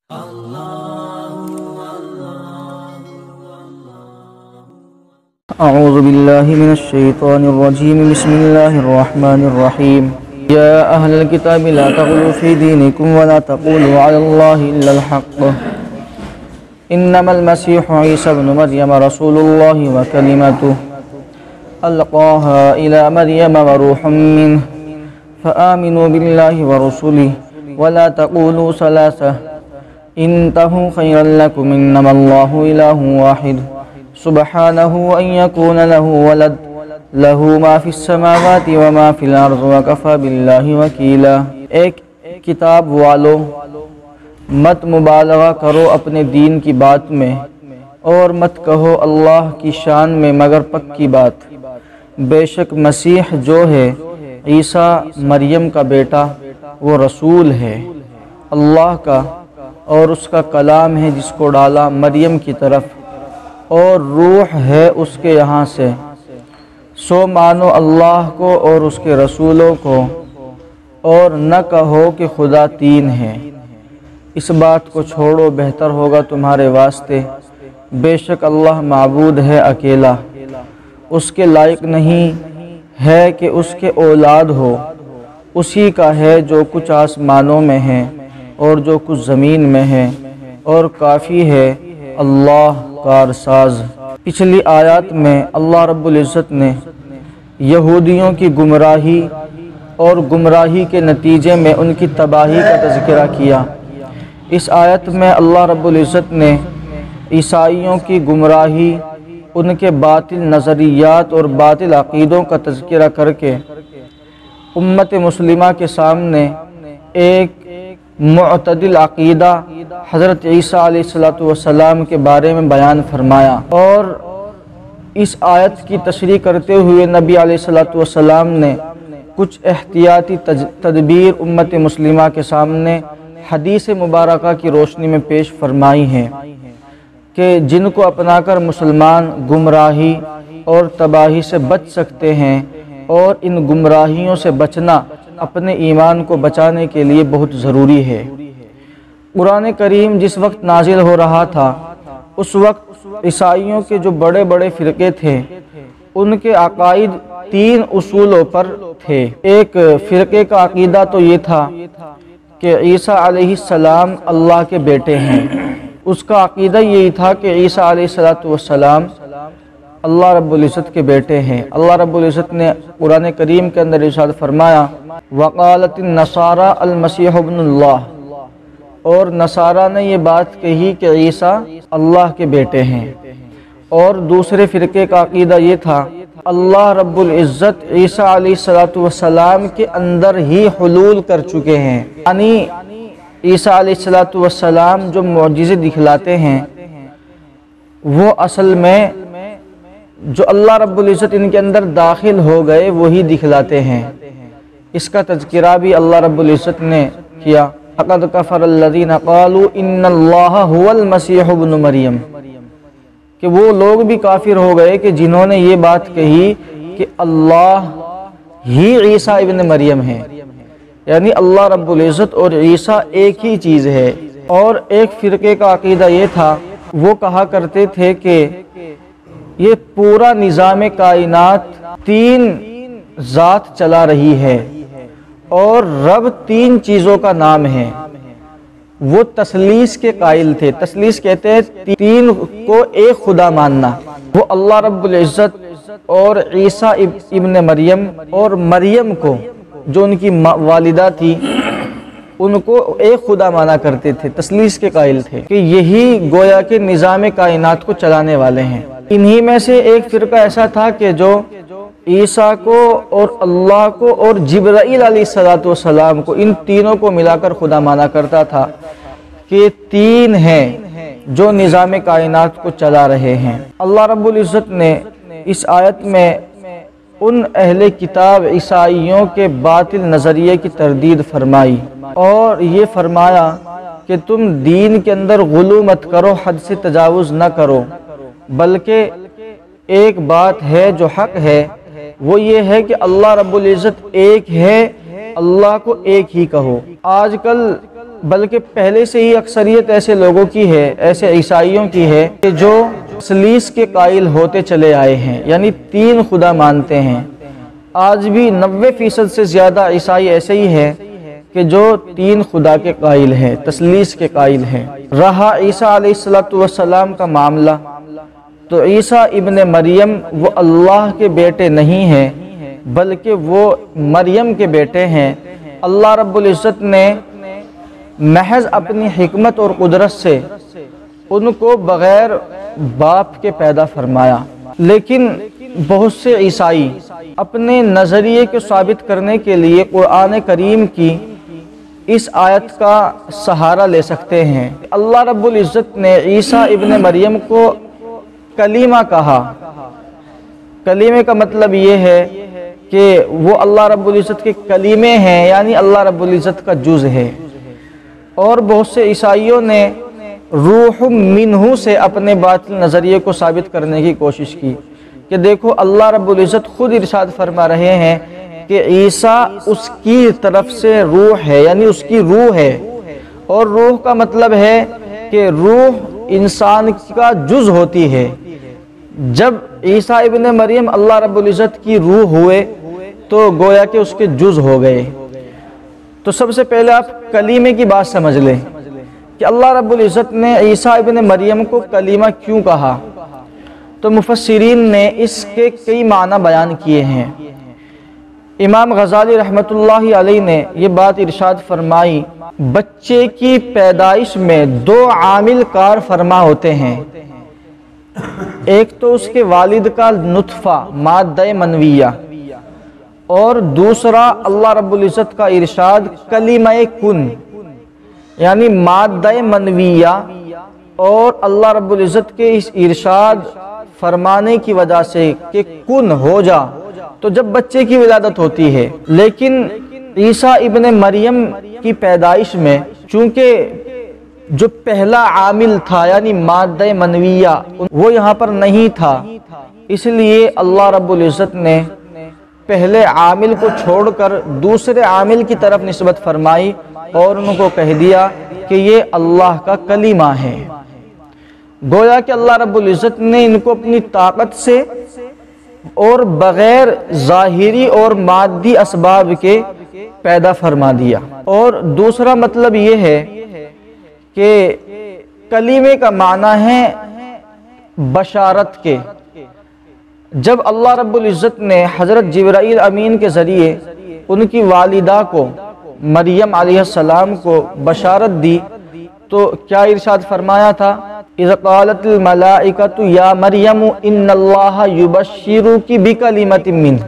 أعوذ بالله من الشيطان الرجيم. بسم الله الرحمن الرحيم. يا أهل الكتاب لا تغلوا في دينكم ولا تقولوا على الله إلا الحق. إنما المسيح عيسى ابن مريم رسول الله وكلمته ألقاها إلى مريم وروح منه فآمنوا بالله ورسله ولا تقولوا ثلاثة انتهوا خيرا لكم إنما الله إله واحد سبحانه أن يكون له ولد له ما في السماوات وما في الأرض وكفى بالله وكيلا. ایک کتاب والو مت مبالغہ کرو اپنے دین کی بات میں اور مت کہو اللہ کی شان میں مگر پکی بات. بے شک مسیح جو ہے عیسیٰ مریم کا بیٹا وہ رسول ہے اللہ کا اور اس کا کلام ہے جس کو ڈالا مریم کی طرف اور روح ہے اس کے یہاں سے. سو مانو اللہ کو اور اس کے رسولوں کو اور نہ کہو کہ خدا تین ہے. اس بات کو چھوڑو بہتر ہوگا تمہارے واسطے. بے شک اللہ معبود ہے اکیلا اس کے لائق نہیں ہے کہ اس کے اولاد ہو. اسی کا ہے جو کچھ آسمانوں میں ہے اور جو کچھ زمین میں ہے اور کافی ہے اللہ کارساز. پچھلی آیات میں اللہ رب العزت نے یہودیوں کی گمراہی اور گمراہی کے نتیجے میں ان کی تباہی کا تذکرہ کیا. اس آیت میں اللہ رب العزت نے عیسائیوں کی گمراہی ان کے باطل نظریات اور باطل عقیدوں کا تذکرہ کر کے امت مسلمہ کے سامنے ایک معتدل عقیدہ حضرت عیسیٰ علیہ السلام کے بارے میں بیان فرمایا اور اس آیت کی تشریح کرتے ہوئے نبی علیہ السلام نے کچھ احتیاطی تدبیر امت مسلمہ کے سامنے حدیث مبارکہ کی روشنی میں پیش فرمائی ہیں کہ جن کو اپنا کر مسلمان گمراہی اور تباہی سے بچ سکتے ہیں اور ان گمراہیوں سے بچنا اپنے ایمان کو بچانے کے لیے بہت ضروری ہے. قرآن کریم جس وقت نازل ہو رہا تھا اس وقت عیسائیوں کے جو بڑے بڑے فرقے تھے ان کے عقائد تین اصولوں پر تھے. ایک فرقے کا عقیدہ تو یہ تھا کہ عیسیٰ علیہ السلام اللہ کے بیٹے ہیں. اس کا عقیدہ یہی تھا کہ عیسیٰ علیہ السلام اللہ رب العزت کے بیٹے ہیں. اللہ رب العزت نے قرآن کریم کے اندر ارشاد فرمایا وقالت النصارى المسیح ابن اللہ. اور نصارہ نے یہ بات کہی کہ عیسیٰ اللہ کے بیٹے ہیں. اور دوسرے فرقے کا عقیدہ یہ تھا اللہ رب العزت عیسیٰ علیہ السلام کے اندر ہی حلول کر چکے ہیں. یعنی عیسیٰ علیہ السلام جو معجزے دکھلاتے ہیں وہ اصل میں جو اللہ رب العزت ان کے اندر داخل ہو گئے وہی دکھلاتے ہیں. اس کا تذکرہ بھی اللہ رب العزت نے کیا لقد کفر الذین قالوا ان اللہ هو المسیح ابن مریم کہ وہ لوگ بھی کافر ہو گئے کہ جنہوں نے یہ بات کہی کہ اللہ ہی عیسیٰ ابن مریم ہے. یعنی اللہ رب العزت اور عیسیٰ ایک ہی چیز ہے. اور ایک فرقے کا عقیدہ یہ تھا وہ کہا کرتے تھے کہ یہ پورا نظام کائنات تین ذات چلا رہی ہے اور رب تین چیزوں کا نام ہے. وہ تثلیث کے قائل تھے. تثلیث کہتے ہیں تین کو ایک خدا ماننا. وہ اللہ رب العزت اور عیسیٰ ابن مریم اور مریم کو جو ان کی والدہ تھی ان کو ایک خدا مانا کرتے تھے. تثلیث کے قائل تھے کہ یہی گویا کہ نظام کائنات کو چلانے والے ہیں. انہی میں سے ایک فرقہ ایسا تھا کہ جو عیسیٰ کو اور اللہ کو اور جبرائیل علیہ السلام کو ان تینوں کو ملا کر خدا مانا کرتا تھا کہ تین ہیں جو نظام کائنات کو چلا رہے ہیں. اللہ رب العزت نے اس آیت میں ان اہل کتاب عیسائیوں کے باطل نظریے کی تردید فرمائی اور یہ فرمایا کہ تم دین کے اندر غلو مت کرو حد سے تجاوز نہ کرو بلکہ ایک بات ہے جو حق ہے وہ یہ ہے کہ اللہ رب العزت ایک ہے اللہ کو ایک ہی کہو. آج کل بلکہ پہلے سے ہی اکثریت ایسے لوگوں کی ہے، ایسے عیسائیوں کی ہے کہ جو ثلیث کے قائل ہوتے چلے آئے ہیں، یعنی 3 خدا مانتے ہیں۔ آج بھی 90% سے زیادہ عیسائی ایسے ہی ہیں کہ جو 3 خدا کے قائل ہیں، تثلیث کے قائل ہیں۔ رہا عیسیٰ علیہ السلام کا معاملہ، تو عیسیٰ ابن مریم وہ اللہ کے بیٹے نہیں ہیں، بلکہ وہ مریم کے بیٹے ہیں۔ اللہ رب العزت نے محض اپنی حکمت اور قدرت سے ان کو بغیر باپ کے پیدا فرمایا۔ لیکن بہت سے عیسائی اپنے نظریے کو ثابت کرنے کے لیے قرآن کریم کی اس آیت کا سہارا لے سکتے ہیں۔ اللہ رب العزت نے عیسیٰ ابن مریم کو کلیمہ کہا۔ کلیمے کا مطلب یہ ہے کہ وہ اللہ رب العزت کے کلیمے ہیں، یعنی اللہ رب العزت کا جز ہے۔ اور بہت سے عیسائیوں نے روح منہ سے اپنے باطل نظریے کو ثابت کرنے کی کوشش کی کہ دیکھو اللہ رب العزت خود ارشاد فرما رہے ہیں کہ عیسیٰ اس کی طرف سے روح ہے، یعنی اس کی روح ہے۔ اور روح کا مطلب ہے کہ روح انسان کا جز ہوتی ہے۔ جب عیسیٰ ابن مریم اللہ رب العزت کی روح ہوئے تو گویا کہ اس کے جز ہو گئے۔ تو سب سے پہلے آپ کلیمے کی بات سمجھ لیں کہ اللہ رب العزت نے عیسیٰ ابن مریم کو کلیمہ کیوں کہا۔ تو مفسرین نے اس کے کئی معنی بیان کیے ہیں۔ امام غزالی رحمۃ اللہ علیہ نے یہ بات ارشاد فرمائی، بچے کی پیدائش میں 2 عامل کار فرما ہوتے ہیں، ایک تو اس کے والد کا نطفہ مادہ منویہ، اور دوسرا اللہ رب العزت کا ارشاد کلمہ کن، یعنی مادہ منویہ اور اللہ رب العزت کے اس ارشاد فرمانے کی وجہ سے کہ کن ہو جا، تو جب بچے کی ولادت ہوتی ہے۔ لیکن عیسیٰ ابن مریم کی پیدائش میں چونکہ جو پہلا عامل تھا یعنی مادہ منویہ وہ یہاں پر نہیں تھا، اس لیے اللہ رب العزت نے پہلے عامل کو چھوڑ کر دوسرے عامل کی طرف نسبت فرمائی اور ان کو کہہ دیا کہ یہ اللہ کا کلیمہ ہے۔ گویا کہ اللہ رب العزت نے ان کو اپنی طاقت سے اور بغیر ظاہری اور مادی اسباب کے پیدا فرما دیا۔ اور دوسرا مطلب یہ ہے کہ کلیمے کا معنی ہے بشارت کے۔ جب اللہ رب العزت نے حضرت جبرائیل امین کے ذریعے ان کی والدہ کو مریم علیہ السلام کو بشارت دی تو کیا ارشاد فرمایا تھا؟ اذ قالت الملائکۃ یا مریم ان اللہ یبشرک بکلمۃ منہ،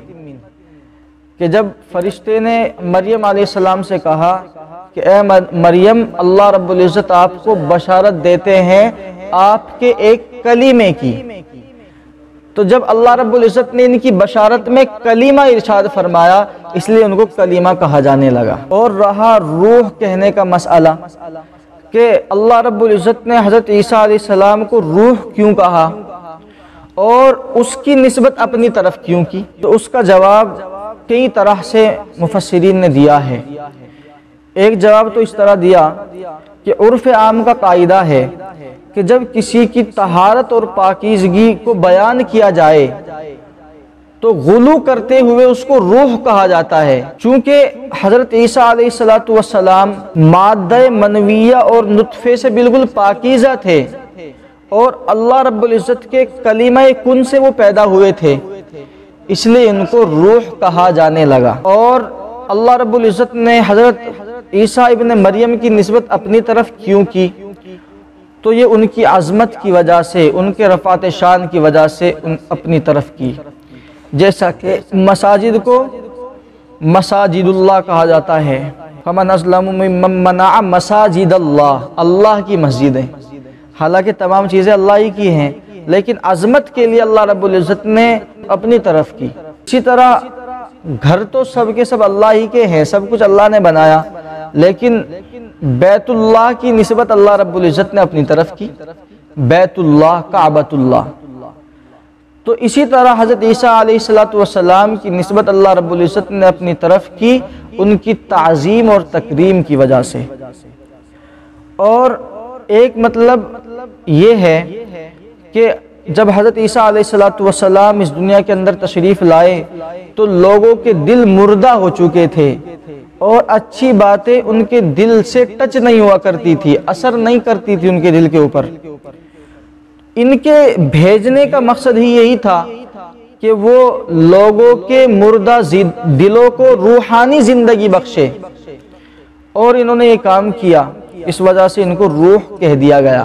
کہ جب فرشتے نے مریم علیہ السلام سے کہا کہ اے مریم اللہ رب العزت آپ کو بشارت دیتے ہیں آپ کے ایک کلیمے کی، تو جب اللہ رب العزت نے ان کی بشارت میں کلیمہ ارشاد فرمایا اس لیے ان کو کلیمہ کہا جانے لگا۔ اور رہا روح کہنے کا مسئلہ کہ اللہ رب العزت نے حضرت عیسیٰ علیہ السلام کو روح کیوں کہا اور اس کی نسبت اپنی طرف کیوں کی، تو اس کا جواب کئی طرح سے مفسرین نے دیا ہے۔ ایک جواب تو اس طرح دیا کہ عرف عام کا قاعدہ ہے کہ جب کسی کی طہارت اور پاکیزگی کو بیان کیا جائے تو غلو کرتے ہوئے اس کو روح کہا جاتا ہے، چونکہ حضرت عیسیٰ علیہ السلام مادہ منویہ اور نطفے سے بالکل پاکیزہ تھے اور اللہ رب العزت کے کلمہ کن سے وہ پیدا ہوئے تھے، اس لیے ان کو روح کہا جانے لگا۔ اور اللہ رب العزت نے حضرت عیسیٰ ابن مریم کی نسبت اپنی طرف کیوں کی، تو یہ ان کی عظمت کی وجہ سے، ان کے رفعت شان کی وجہ سے اپنی طرف کی۔ جیسا کہ مساجد کو مساجد اللہ کہا جاتا ہے، فمن اظلم ممن منع مساجد اللہ، اللہ کی مسجدیں، حالانکہ تمام چیزیں اللہ ہی کی ہیں لیکن عظمت کے لیے اللہ رب العزت نے اپنی طرف کی۔ اسی طرح گھر تو سب کے سب اللہ ہی کے ہیں، سب کچھ اللہ نے بنایا، لیکن بیت اللہ کی نسبت اللہ رب العزت نے اپنی طرف کی، بیت اللہ کعبۃ اللہ۔ تو اسی طرح حضرت عیسیٰ علیہ السلام کی نسبت اللہ رب العزت نے اپنی طرف کی، ان کی تعظیم اور تکریم کی وجہ سے۔ اور ایک مطلب یہ ہے کہ جب حضرت عیسیٰ علیہ السلام اس دنیا کے اندر تشریف لائے تو لوگوں کے دل مردہ ہو چکے تھے اور اچھی باتیں ان کے دل سے ٹچ نہیں ہوا کرتی تھی، اثر نہیں کرتی تھی ان کے دل کے اوپر۔ ان کے بھیجنے کا مقصد ہی یہی تھا کہ وہ لوگوں کے مردہ دلوں کو روحانی زندگی بخشے، اور انہوں نے یہ کام کیا، اس وجہ سے ان کو روح کہہ دیا گیا۔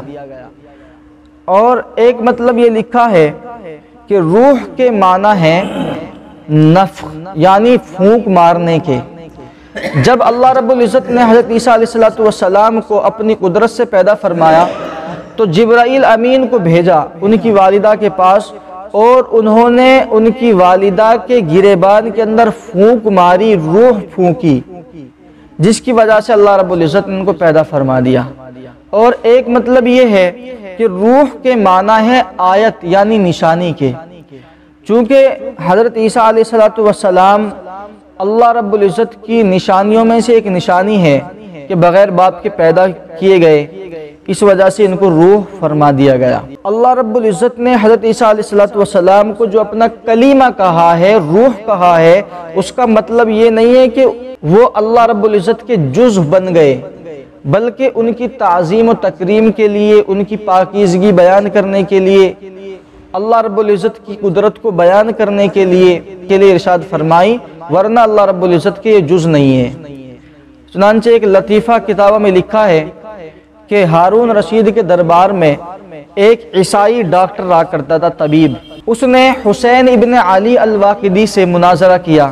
اور ایک مطلب یہ لکھا ہے کہ روح کے معنی ہے نفخ، یعنی پھونک مارنے کے۔ جب اللہ رب العزت نے حضرت عیسیٰ علیہ السلام کو اپنی قدرت سے پیدا فرمایا تو جبرائیل امین کو بھیجا ان کی والدہ کے پاس، اور انہوں نے ان کی والدہ کے گریبان کے اندر پھونک ماری، روح پھونکی، جس کی وجہ سے اللہ رب العزت نے ان کو پیدا فرما دیا۔ اور ایک مطلب یہ ہے کہ روح کے معنی ہے آیت، یعنی نشانی کے۔ چونکہ حضرت عیسیٰ علیہ السلام اللہ رب العزت کی نشانیوں میں سے ایک نشانی ہے کہ بغیر باپ کے پیدا کیے گئے، اس وجہ سے ان کو روح فرما دیا گیا۔ اللہ رب العزت نے حضرت عیسیٰ علیہ السلام کو جو اپنا کلیمہ کہا ہے، روح کہا ہے، اس کا مطلب یہ نہیں ہے کہ وہ اللہ رب العزت کے جزء بن گئے، بلکہ ان کی تعظیم و تکریم کے لیے، ان کی پاکیزگی بیان کرنے کے لیے، اللہ رب العزت کی قدرت کو بیان کرنے کے لیے ارشاد فرمائی، ورنہ اللہ رب العزت کے یہ جز نہیں ہے۔ چنانچہ ایک لطیفہ کتابوں میں لکھا ہے کہ ہارون رشید کے دربار میں ایک عیسائی ڈاکٹر رہا کرتا تھا، طبیب۔ اس نے حسین ابن علی الواقدی سے مناظرہ کیا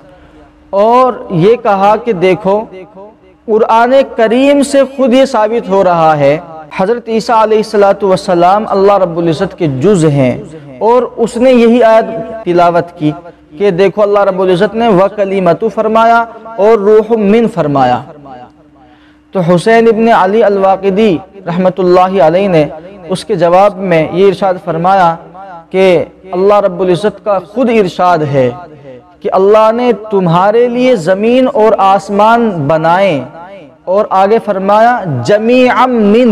اور یہ کہا کہ دیکھو، قرآن کریم سے خود یہ ثابت ہو رہا ہے حضرت عیسیٰ علیہ السلام اللہ رب العزت کے جز ہیں، اور اس نے یہی آیت تلاوت کی کہ دیکھو اللہ رب العزت نے وَكَلِمَتُ فرمایا اور روح من فرمایا۔ تو حسین ابن علی الواقدی رحمت اللہ علیہ نے اس کے جواب میں یہ ارشاد فرمایا کہ اللہ رب العزت کا خود ارشاد ہے کہ اللہ نے تمہارے لیے زمین اور آسمان بنائے، اور آگے فرمایا جمیعا منہ،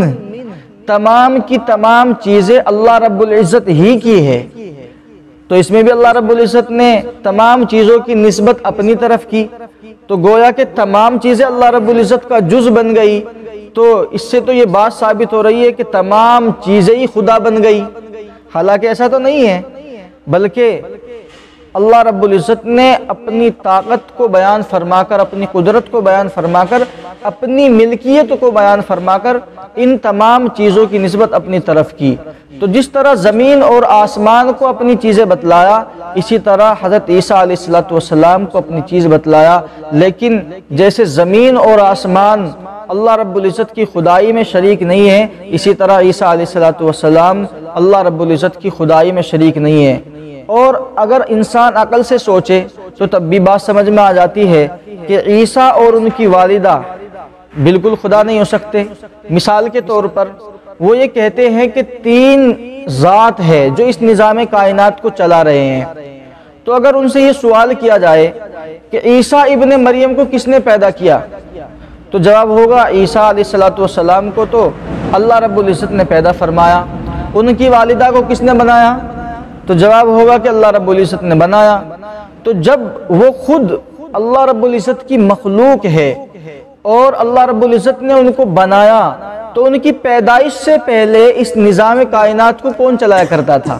تمام کی تمام چیزیں اللہ رب العزت ہی کی ہے۔ تو اس میں بھی اللہ رب العزت نے تمام چیزوں کی نسبت اپنی طرف کی، تو گویا کہ تمام چیزیں اللہ رب العزت کا جز بن گئی۔ تو اس سے تو یہ بات ثابت ہو رہی ہے کہ تمام چیزیں ہی خدا بن گئی، حالانکہ ایسا تو نہیں ہے، بلکہ اللہ رب العزت نے اپنی طاقت کو بیان فرما کر، اپنی قدرت کو بیان فرما کر، اپنی ملکیت کو بیان فرما کر ان تمام چیزوں کی نسبت اپنی طرف کی۔ تو جس طرح زمین اور آسمان کو اپنی چیزیں بتلایا، اسی طرح حضرت عیسیٰ علیہ السلام کو اپنی چیز بتلایا، لیکن جیسے زمین اور آسمان اللہ رب العزت کی خدائی میں شریک نہیں ہے، اسی طرح عیسیٰ علیہ السلام اللہ رب العزت کی خدائی میں شریک نہیں ہے۔ اور اگر انسان عقل سے سوچے تو تب بھی بات سمجھ میں آ جاتی ہے کہ عیسیٰ اور ان کی والدہ بالکل خدا نہیں ہو سکتے۔ مثال کے طور پر وہ یہ کہتے ہیں کہ 3 ذات ہے جو اس نظام کائنات کو چلا رہے ہیں۔ تو اگر ان سے یہ سوال کیا جائے کہ عیسیٰ ابن مریم کو کس نے پیدا کیا، تو جواب ہوگا عیسیٰ علیہ السلام کو تو اللہ رب العزت نے پیدا فرمایا۔ ان کی والدہ کو کس نے بنایا، تو جواب ہوگا کہ اللہ رب العزت نے بنایا۔ تو جب وہ خود اللہ رب العزت کی مخلوق ہے اور اللہ رب العزت نے ان کو بنایا، تو ان کی پیدائش سے پہلے اس نظام کائنات کو کون چلایا کرتا تھا؟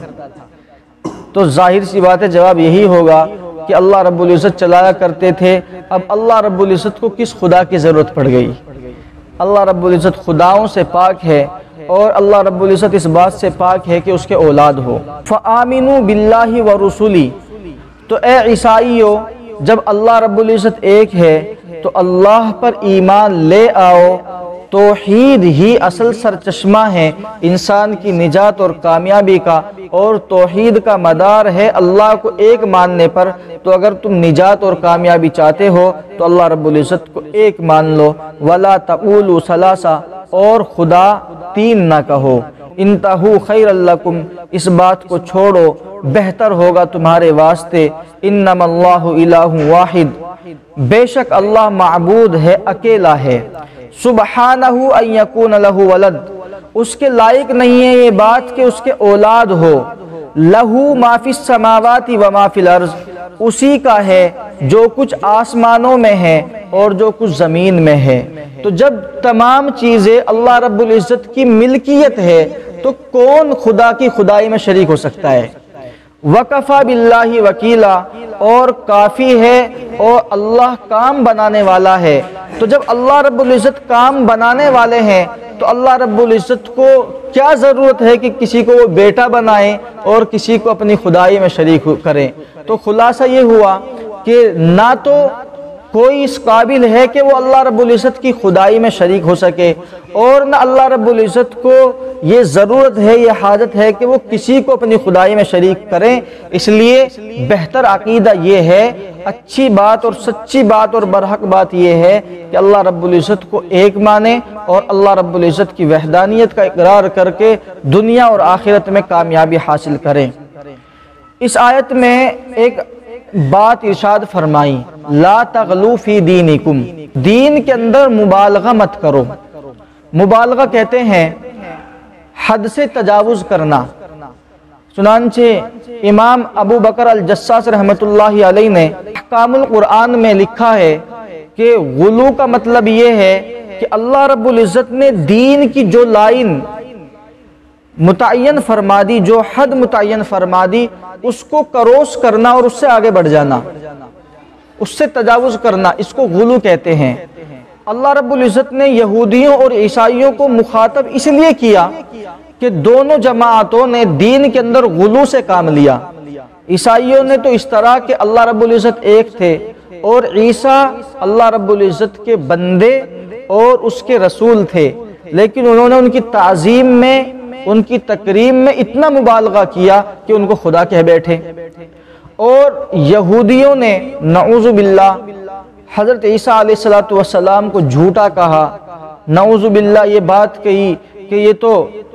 تو ظاہر سی بات ہے جواب یہی ہوگا کہ اللہ رب العزت چلایا کرتے تھے۔ اب اللہ رب العزت کو کس خدا کی ضرورت پڑ گئی؟ اللہ رب العزت خداؤں سے پاک ہے، اور اللہ رب العزت اس بات سے پاک ہے کہ اس کے اولاد ہو۔ فَآمِنُوا بِاللَّهِ وَرُسُلِهِ، تو اے عیسائیو، جب اللہ رب العزت ایک ہے تو اللہ پر ایمان لے آؤ۔ توحید ہی اصل سرچشمہ ہے انسان کی نجات اور کامیابی کا، اور توحید کا مدار ہے اللہ کو ایک ماننے پر۔ تو اگر تم نجات اور کامیابی چاہتے ہو تو اللہ رب العزت کو ایک مان لو۔ وَلَا تَقُولُوا ثَلَاثَ، اور خدا 3 نہ کہو۔ انتہوا خیر لکم، اس بات کو چھوڑو، بہتر ہوگا تمہارے واسطے۔ انما اللہ الہ واحد، بے شک اللہ معبود ہے، اکیلا ہے، سبحانہ ان یکون لہ ولد، اس کے لائق نہیں ہے یہ بات کہ اس کے اولاد ہو، لہو ما فی السماوات و ما فی الارض، اسی کا ہے جو کچھ آسمانوں میں ہے اور جو کچھ زمین میں ہے۔ تو جب تمام چیزیں اللہ رب العزت کی ملکیت ہے تو کون خدا کی خدائی میں شریک ہو سکتا ہے؟ وَكَفَى بِاللَّهِ وَكِيلًا، اور کافی ہے اور اللہ کام بنانے والا ہے۔ تو جب اللہ رب العزت کام بنانے والے ہیں تو اللہ رب العزت کو کیا ضرورت ہے کہ کسی کو وہ بیٹا بنائیں اور کسی کو اپنی خدائی میں شریک کریں؟ تو خلاصہ یہ ہوا کہ نہ تو کوئی اس قابل ہے کہ وہ اللہ رب العزت کی خدائی میں شریک ہو سکے، اور نہ اللہ رب العزت کو یہ ضرورت ہے، یہ حاجت ہے کہ وہ کسی کو اپنی خدائی میں شریک کریں۔ اس لیے بہتر عقیدہ یہ ہے، اچھی بات اور سچی بات اور برحق بات یہ ہے کہ اللہ رب العزت کو ایک مانے اور اللہ رب العزت کی وحدانیت کا اقرار کر کے دنیا اور آخرت میں کامیابی حاصل کریں۔ اس آیت میں ایک بات ارشاد فرمائی، لا تغلو فی دینکم، دین کے اندر مبالغہ مت کرو۔ مبالغہ کہتے ہیں حد سے تجاوز کرنا۔ چنانچہ امام ابو بکر الجساس رحمۃ اللہ علیہ نے احکام القرآن میں لکھا ہے کہ غلو کا مطلب یہ ہے کہ اللہ رب العزت نے دین کی جو لائن متعین فرما دی، جو حد متعین فرما دی، اس کو کروس کرنا اور اس سے آگے بڑھ جانا، اس سے تجاوز کرنا، اس کو غلو کہتے ہیں۔ اللہ رب العزت نے یہودیوں اور عیسائیوں کو مخاطب اس لیے کیا کہ دونوں جماعتوں نے دین کے اندر غلو سے کام لیا۔ عیسائیوں نے تو اس طرح کہ اللہ رب العزت ایک تھے اور عیسیٰ اللہ رب العزت کے بندے اور اس کے رسول تھے، لیکن انہوں نے ان کی تعظیم میں، ان کی تکریم میں اتنا مبالغہ کیا کہ ان کو خدا کہہ بیٹھے۔ اور یہودیوں نے نعوذ باللہ حضرت عیسیٰ علیہ السلام کو جھوٹا کہا، نعوذ باللہ یہ بات کہی کہ یہ تو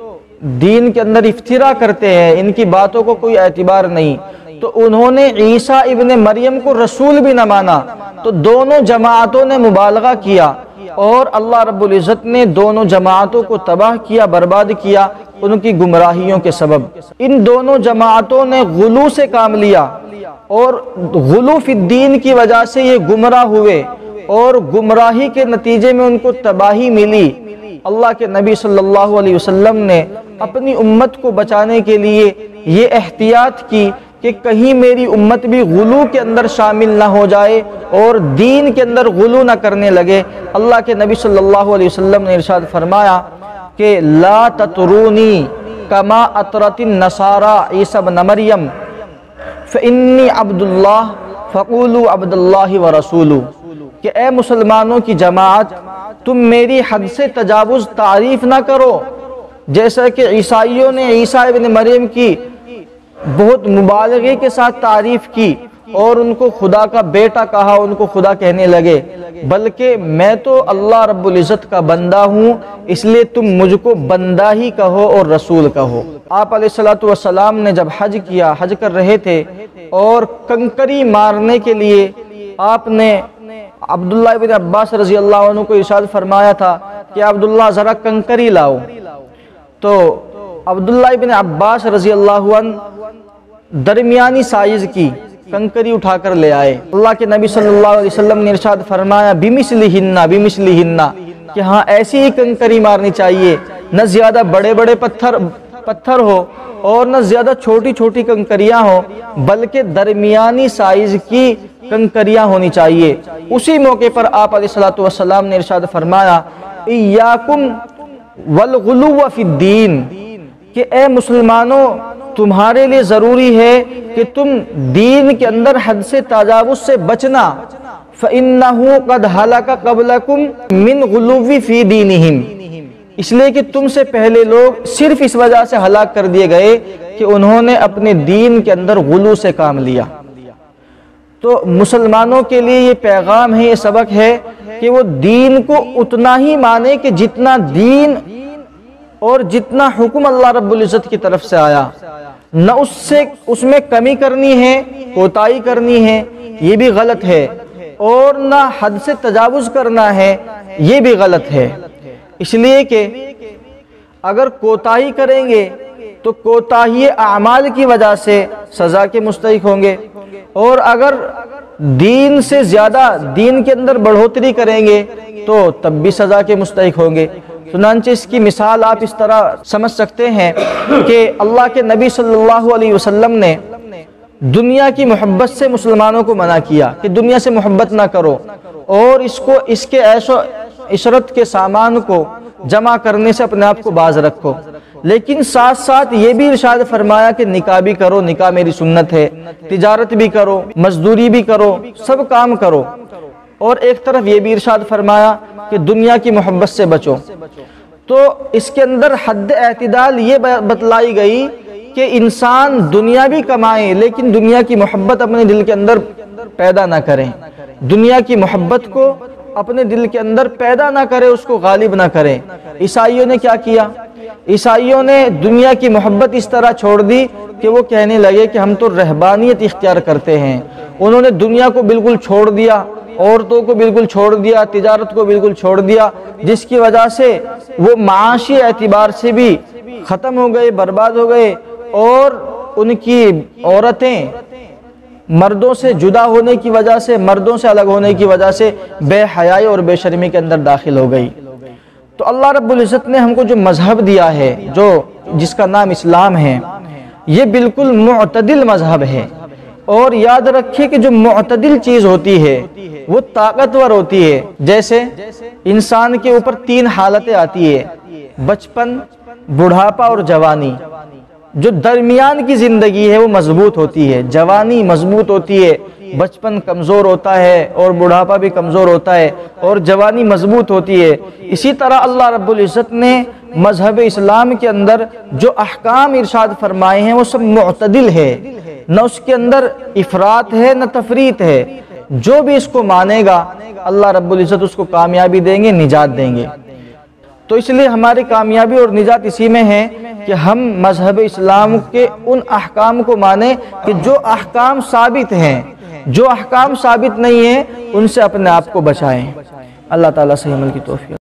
دین کے اندر افترا کرتے ہیں، ان کی باتوں کو کوئی اعتبار نہیں۔ تو انہوں نے عیسیٰ ابن مریم کو رسول بھی نہ مانا۔ تو دونوں جماعتوں نے مبالغہ کیا اور اللہ رب العزت نے دونوں جماعتوں کو تباہ کیا، برباد کیا ان کی گمراہیوں کے سبب۔ ان دونوں جماعتوں نے غلو سے کام لیا اور غلو فی الدین کی وجہ سے یہ گمراہ ہوئے اور گمراہی کے نتیجے میں ان کو تباہی ملی۔ اللہ کے نبی صلی اللہ علیہ وسلم نے اپنی امت کو بچانے کے لیے یہ احتیاط کی کہ کہیں میری امت بھی غلو کے اندر شامل نہ ہو جائے اور دین کے اندر غلو نہ کرنے لگے۔ اللہ کے نبی صلی اللہ علیہ وسلم نے ارشاد فرمایا کہ لا تطرونی کما اطرت النصارى عیسی ابن مریم فانی عبد اللہ فقولوا عبد اللہ ورسولہ، کہ اے مسلمانوں کی جماعت، تم میری حد سے تجاوز تعریف نہ کرو، جیسا کہ عیسائیوں نے عیسیٰ ابن مریم کی بہت مبالغے کے ساتھ تعریف کی اور ان کو خدا کا بیٹا کہا، ان کو خدا کہنے لگے، بلکہ میں تو اللہ رب العزت کا بندہ ہوں، اس لیے تم مجھ کو بندہ ہی کہو اور رسول کہو۔ آپ علیہ السلام نے جب حج کیا، حج کر رہے تھے اور کنکری مارنے کے لیے آپ نے عبداللہ ابن عباس رضی اللہ عنہ کو ارشاد فرمایا تھا کہ عبداللہ ذرا کنکری لاؤ۔ تو عبداللہ ابن عباس رضی اللہ عنہ درمیانی سائز کی کنکری اٹھا کر لے آئے۔ اللہ کے نبی صلی اللہ علیہ وسلم نے ارشاد فرمایا بمثلہن، کہ ہاں ایسی ہی کنکری مارنی چاہیے، نہ زیادہ بڑے بڑے پتھر ہو اور نہ زیادہ چھوٹی چھوٹی کنکریاں ہو، بلکہ درمیانی سائز کی کنکریاں ہونی چاہیے۔ اسی موقع پر آپ علیہ السلام نے ارشاد فرمایا ایاکم والغلو فی الدین، کہ اے مسلمانوں، تمہارے لیے ضروری ہے کہ تم دین کے اندر حد سے تجاوز سے بچنا، فَإِنَّهُ قَدْ هَلَكَ قَبْلَكُمْ مِنْ غُلُوِّ فِي دِينِهِمْ، اس لیے کہ تم سے پہلے لوگ صرف اس وجہ سے ہلاک کر دیے گئے کہ انہوں نے اپنے دین کے اندر غلو سے کام لیا۔ تو مسلمانوں کے لیے یہ پیغام ہے، یہ سبق ہے کہ وہ دین کو اتنا ہی مانے کہ جتنا دین اور جتنا حکم اللہ رب العزت کی طرف سے آیا، نہ اس میں کمی کرنی ہے، کوتاہی کرنی ہے، یہ بھی غلط ہے۔ اور نہ حد سے تجاوز کرنا ہے، یہ بھی غلط ہے۔ اس لیے کہ اگر کوتاہی کریں گے تو کوتاہی اعمال کی وجہ سے سزا کے مستحق ہوں گے، اور اگر دین سے زیادہ دین کے اندر بڑھوتری کریں گے تو تب بھی سزا کے مستحق ہوں گے۔ چنانچہ اس کی مثال آپ اس طرح سمجھ سکتے ہیں کہ اللہ کے نبی صلی اللہ علیہ وسلم نے دنیا کی محبت سے مسلمانوں کو منع کیا کہ دنیا سے محبت نہ کرو، اور اس کے عیش و عشرت کے سامان کو جمع کرنے سے اپنے آپ کو باز رکھو، لیکن ساتھ ساتھ یہ بھی ارشاد فرمایا کہ نکاح بھی کرو، نکاح میری سنت ہے، تجارت بھی کرو، مزدوری بھی کرو، سب کام کرو، اور ایک طرف یہ بھی ارشاد فرمایا کہ دنیا کی محبت سے بچو۔ تو اس کے اندر حد اعتدال یہ بتلائی گئی کہ انسان دنیا بھی کمائے لیکن دنیا کی محبت اپنے دل کے اندر پیدا نہ کریں، دنیا کی محبت کو اپنے دل کے اندر پیدا نہ کرے، اس کو غالب نہ کرے۔ عیسائیوں نے کیا کیا؟ عیسائیوں نے دنیا کی محبت اس طرح چھوڑ دی کہ وہ کہنے لگے کہ ہم تو رہبانیت اختیار کرتے ہیں۔ انہوں نے دنیا کو بالکل چھوڑ دیا، عورتوں کو بالکل چھوڑ دیا، تجارت کو بالکل چھوڑ دیا، جس کی وجہ سے وہ معاشی اعتبار سے بھی ختم ہو گئے، برباد ہو گئے، اور ان کی عورتیں مردوں سے جدا ہونے کی وجہ سے، مردوں سے الگ ہونے کی وجہ سے بے حیائی اور بے شرمی کے اندر داخل ہو گئی۔ تو اللہ رب العزت نے ہم کو جو مذہب دیا ہے، جس کا نام اسلام ہے، یہ بالکل معتدل مذہب ہے، اور یاد رکھیں کہ جو معتدل چیز ہوتی ہے وہ طاقتور ہوتی ہے۔ جیسے انسان کے اوپر 3 حالتیں آتی ہے، بچپن، بڑھاپا اور جوانی۔ جو درمیان کی زندگی ہے وہ مضبوط ہوتی ہے، جوانی مضبوط ہوتی ہے، بچپن کمزور ہوتا ہے اور بڑھاپا بھی کمزور ہوتا ہے، اور جوانی مضبوط ہوتی ہے۔ اسی طرح اللہ رب العزت نے مذہب اسلام کے اندر جو احکام ارشاد فرمائے ہیں وہ سب معتدل ہے، نہ اس کے اندر افراط ہے نہ تفریط ہے۔ جو بھی اس کو مانے گا اللہ رب العزت اس کو کامیابی دیں گے، نجات دیں گے۔ تو اس لیے ہماری کامیابی اور نجات اسی میں ہے کہ ہم مذہب اسلام کے ان احکام کو مانیں کہ جو احکام ثابت ہیں، جو احکام ثابت نہیں ہیں ان سے اپنے آپ کو بچائیں۔ اللہ تعالیٰ صحیح عمل کی توفیق۔